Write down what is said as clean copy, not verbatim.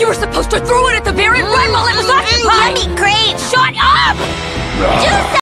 You were supposed to throw it at the berry right while it was occupied! Yummy grape! Shut up!